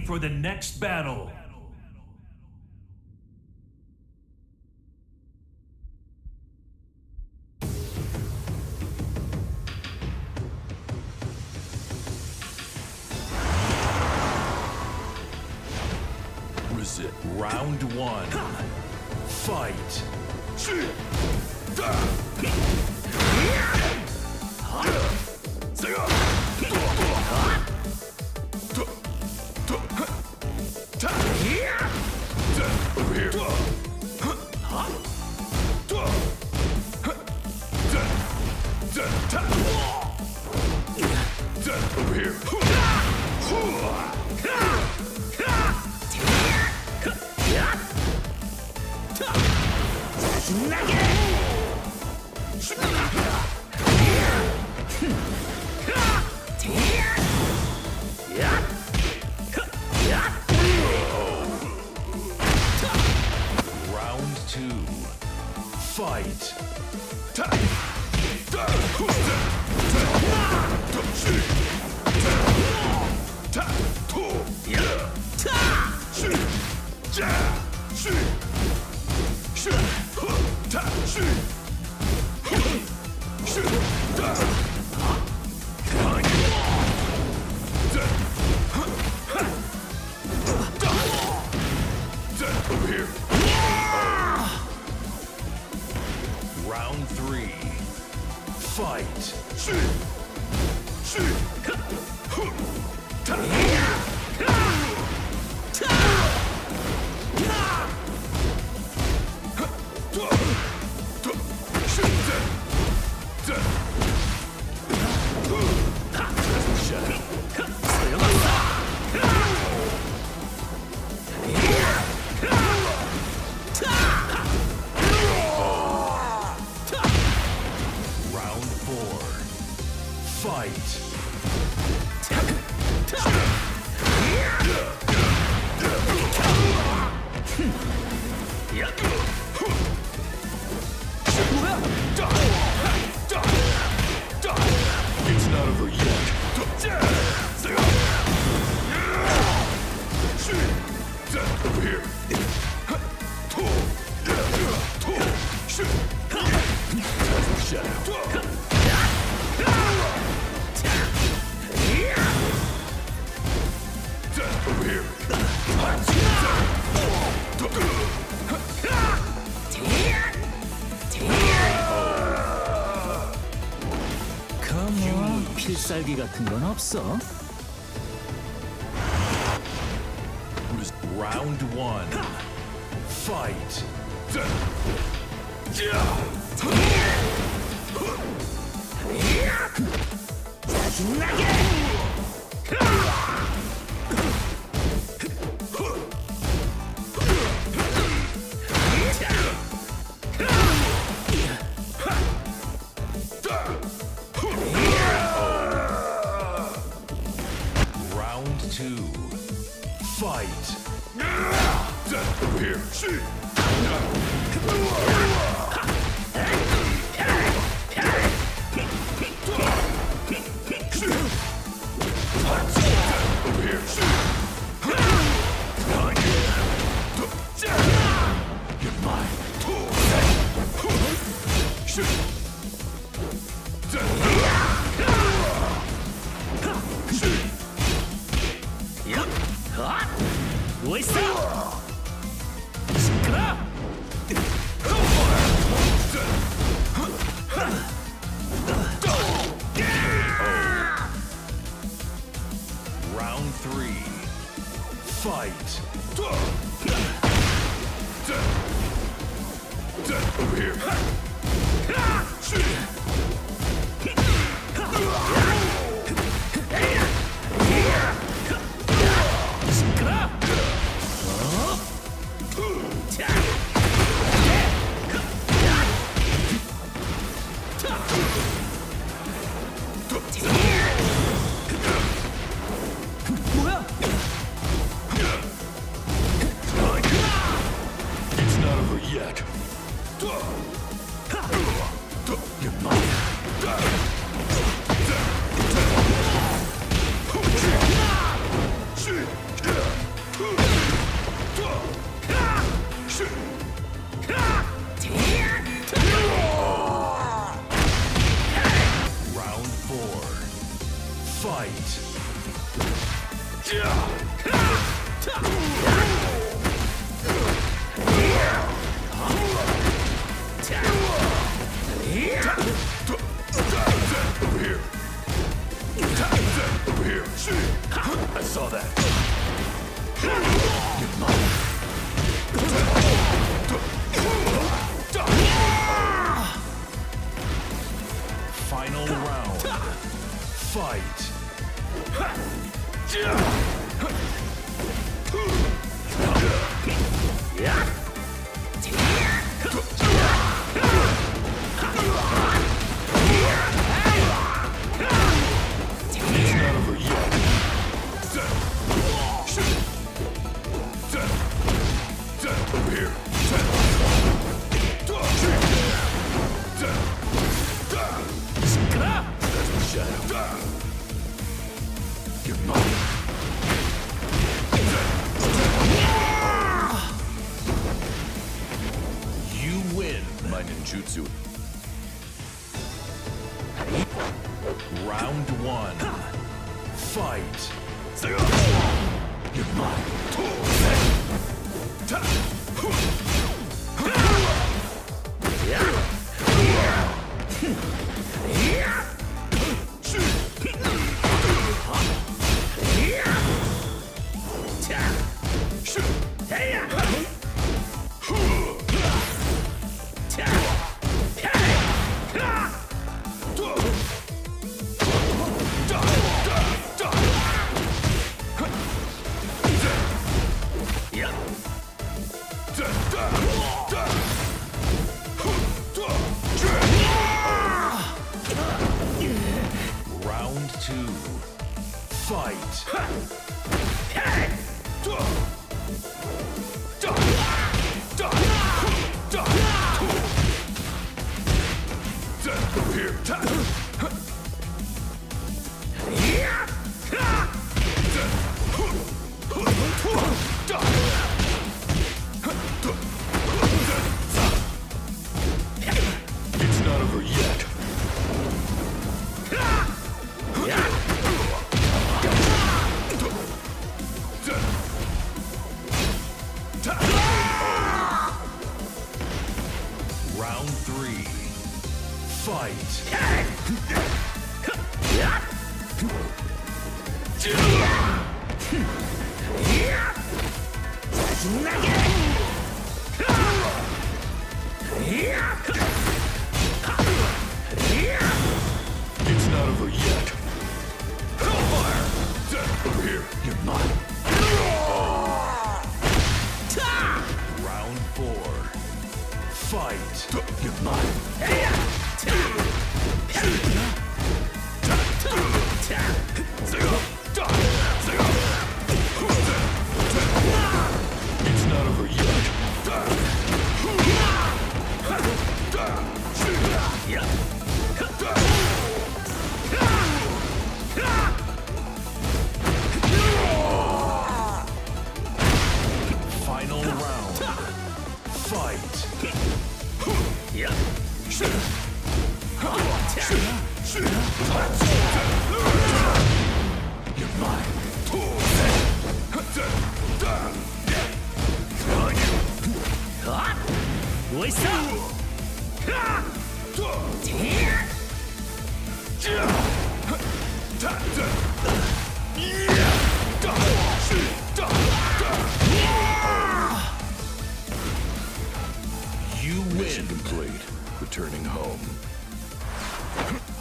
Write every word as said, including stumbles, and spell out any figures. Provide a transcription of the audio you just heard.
for the next battle. Round one. Fight. Over here. Over here. Round two. Fight. Over here. Round three. Fight. It's not over yet. Over here. Shadow. Over here. 컴온, 필살기 같은 건 없어? Round one. Fight. Round two. Fight. Over here. Over here. You're mine. 뭐 있어? 시끄러! Round three. Fight. Over here. 뭐야? It's not over yet. You're mine. saw that. You're mine. Final round. Fight. It's not over yet. Over here. That's the shadow. You're mine. You win. My ninjutsu. Round one. Fight. You're mine. Round two. Fight. Over here. It's not over yet. Round three. Fight. It's not over yet. Hellfire! Over here. You're mine. Round four. Fight. You're mine. It's not over yet. Final round. Fight. You're mine. You win. Mission complete. Returning home.